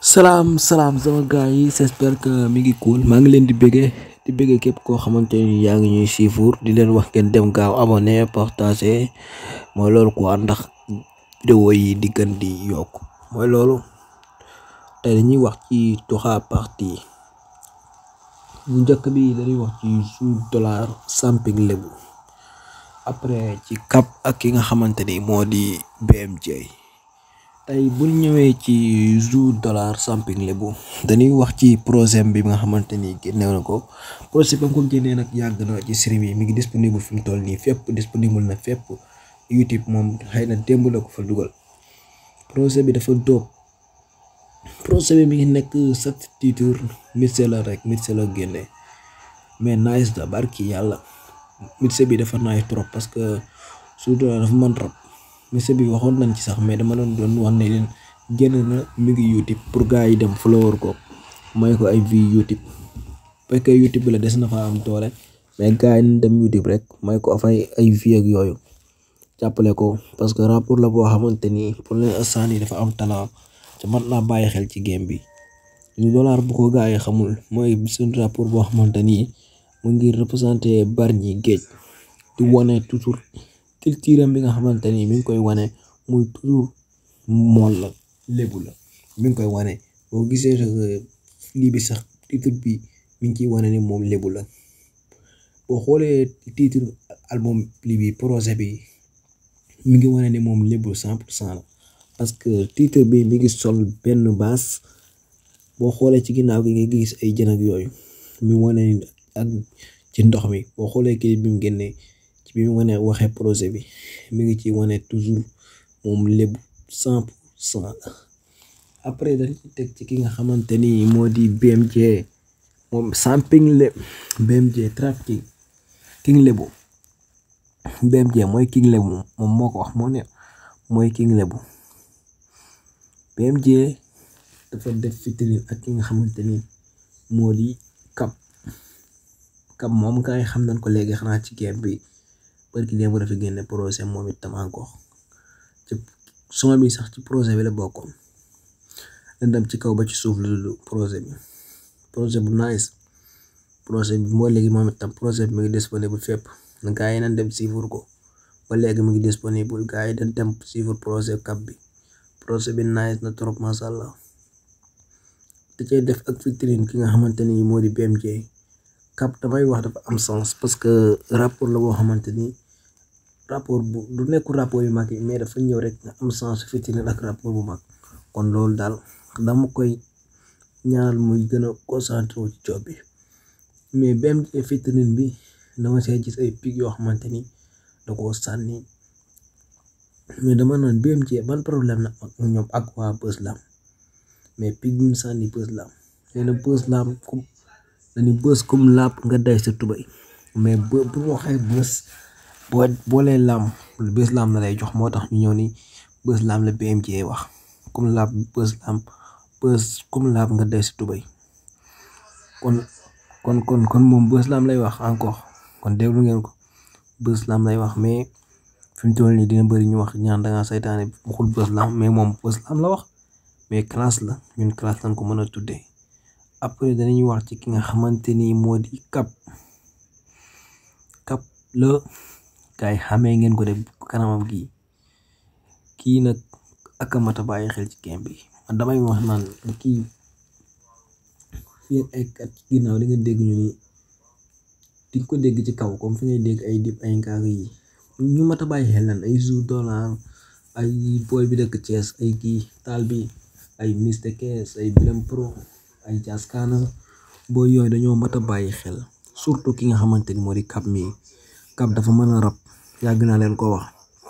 Salam sama gars yi j'espère que mi ngi cool maa ngi leen di bëggee képp koo xamante ni yaa ngi ñuy suivre di leen wax ngeen dem gaaw abonné partager mooy loolu quoi ndax vidéo yi di gën di yokk mooy loolu. tey dañuy wax ci trois parties. bu njëkk bi dañuy wax ci ZOU dollar stamping lébu, après ci cap ak ki nga xamante ni moo di BMJ. tey bu ñëwee ci ZOU dollar stamping lébu dañuy wax ci projet bi nga xamante ni génne na ko. projet ba ko génnee nag yàgg na ci stream yi mi ngi disponible fi mu toll nii fépp disponible na fépp. YouTube moom xëy na démb la ko fa dugal. projet bi dafa dóob. projet bi mi ngi nekk chaque titre mixé la rek mixé la génne mais nice da barki yàlla mixé bi dafa nice trop parce que ZOU dollar dafa mën rap. mixé bi waxoon nañ ci sax mais dama doon wax ne leen génn na mi ngi YouTube pour gars yi dem follower ko may ko ay vie YouTube. fekkee YouTube bi la des na fa am doole mais gars yi nañ dem YouTube rek may ko afay ay vie ak yooyu jàppale ko parce que rapport la boo xamante ni pour l'instant nii dafa am talent te mat naa bàyyi xel ci game bi. ZOU dollar bu ko gars yi xamul mooy suñu rapport boo xamante ni mu ngi représenté Bargny géej di wane toujours culture bi nga xamante ni mi ngi koy wane muy toujours mool la lébu la mi ngi koy wane. boo gisee lii bi sax titre bi mi ngi ciy wane ni moom lébu la. boo xoolee titre album lii bi projet bi mi ngi wane ni moom lébu 100% la parce que titre bi mi ngi sol benn baas. boo xoolee ci ginnaaw gi nga gis ay jën ak yooyu mi wane ak ci ndox mi. boo xoolee clip bi mu génnee ci bi mu wane waxee projet bi mi ngi ci wane toujours moom lébu 100% la. après dañ ci teg ci ki nga xamante ni moo di BMJ moom stamping lébu. BMJ trafficking king lébu. BMJ mooy king lébu moom moo ko wax moo ne mooy king lébu. BMJ dafa def featuring ak ki nga xamante ni moo di cap moom gaa yi xam nañ ko léegi xanaa ci game bi barki démb dafa génne projet moom itam encore ci son bi sax ci projet bi la bokkoon. dañ dem ci kaw ba ci suuf la du projet bi bu nice. projet bi moo léegi moom itam projet bi mi ngi disponible fépp gaa yi nañ dem suivre ko ba léegi mu ngi disponible gaa yi dañ dem suivre projet cap bi. projet bi nice na trop masha Allah. da cay def ak featuring ki nga xamante ni moo di BMJ. cap damay wax dafa am sens parce que rapport la boo xamante ni rapport bu du nekkul rapport yu mag yi mais dafa ñëw rek nga am sens featuring ak rapport bu mag. kon loolu daal dama koy ñaanal muy gën a concentré wu ci job bi. mais BMJ featuring bi dama see gis ay pic yoo xamante ni da koo sànni mais dama naan BMJ ban problème la ak ñoom ak waa PEUZZI. mais pig bi mu sànni PEUZZI nee na PEUZZI comme dañuy bës comme laap nga day sa tubay mais bu waxee bës boolee laam bës laam la lay jox moo tax ñu ñëw ni bës laam la BMJ wax comme laap bës comme laap nga day sa tubay kon moom bës laam lay wax encore kon déglu ngeen ko bës laam lay wax. mais fi mu toll nii dina bëri ñu wax ñaan dangaa saytaane waxul bës laam mais moom bës laam la wax. mais classe la ñun classe lañ ko mën a tuddee. après danañuy wax ci ki nga xamante ni moo di cap la gars yi xamee ngeen ko de kanamam gi kii nag ak a mat a bàyyi xel ci game bi. man damay wax naan kii fii ay kat ginnaaw di nga dégg ñu ni di nga ko dégg ci kaw comme fi ngay dégg ay dip ay ngaaka yi ñu mat a bàyyi xel lan ay ZOU dollar ay boy bi dëkk Thiès ay kii taal bi ay Mr Kees ay Bilem Pro ay jaskana boo yooyu dañoo mat a bàyyi xel surtout ki nga xamante ni moo di cap mi. cap dafa mën a rap yàgg naa leen ko wax.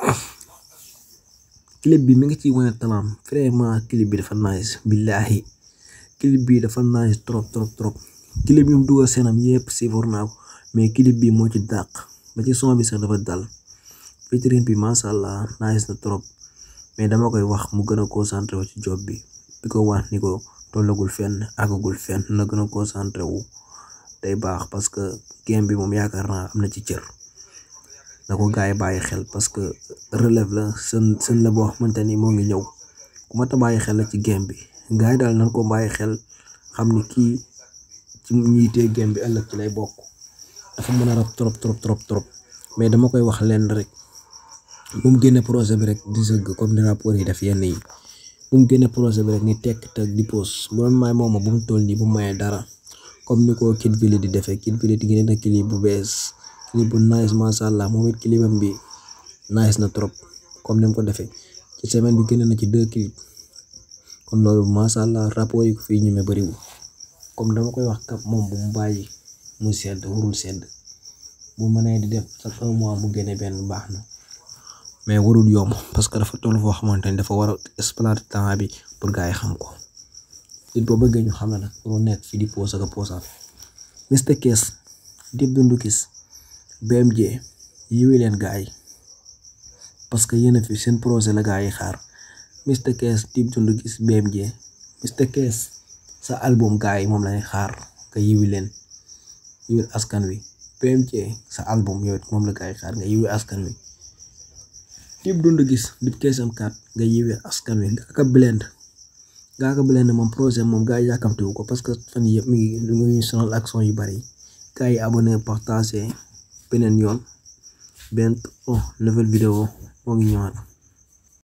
clip bi mi ngi ciy wane talaam vraiment clip bi dafa nice billahi clip bi dafa nice trop. clip bi mu dugal seenam yëpp siifur naa ko mais clip bi moo ci dàq ba ci son bi sax dafa dal featuring bi masha Allah nice na trop. mais dama koy wax mu gën a concentré wu ci job bi di ko wax ni ko tollagul fenn àggagul fenn na gën a concentré wu day baax parce que game bi moom yaakaar naa am na ci cër. na ko gars yi bàyyi xel parce que relève la seen la boo xamante ni moo ngi ñëw ku ma ta bàyyi xel la ci game bi gaay daal nan ko bàyyi xel xam ni kii ci ñuy téye game bi ëllëg ci lay bokk. Dafa mën a rab trop mais dama koy wax leen rek bu mu génne projet bi rek di sëgg comme ni rapport yi def yenn yi. Bu mu génne projet bi rek ni tekk teg di pause bu doon may moom bu mu toll nii bu mu mayee dara comme ni ko Kid Vili di defee. Kid Vili di génne na clip bu bees, clip bu nice macha allah moom it clipam bi nice na trop comme ni mu ko defee ci semaine bi génne na ci 2 clip kon loolu macha allah rapport yi ko fii ñeme bëriwul. comme dama koy wax kap moom bu mu bàyyi mu sedd warul sedd bu mënee di def chaque 1 mois mu génne benn baax na mais warul yomb parce que dafa toll foo xamante ni dafa war a exploiter temps bi pour gars yi xam ko. it boo bëggee ñu xam ne nag pour nekk fii di pause ak a poosaat. Mr Cash Dip Doundou Guiss BMJ yiwi leen gars yi parce que yéen a fi seen projet la gars yi xaar. Mr Cash Dip Doundou Guiss BMJ Mr Cash sa album gars yi moom lañuy xaar nga yiwi leen yiwi askan wi. BMJ sa album yow moom la gars yi xaar nga yiwi askan wi. Dip Doundou Guiss Dip Cash M4 nga yiwi askan wi. Ngaaka blinde moom projet moom gars yi yàkkamtiwu ko parce que fan yëpp mi ngi sonal action yu bari. Gars yi abonné partagé beneen yoon benn nouvelle vidéo moo ngi ñëwaat.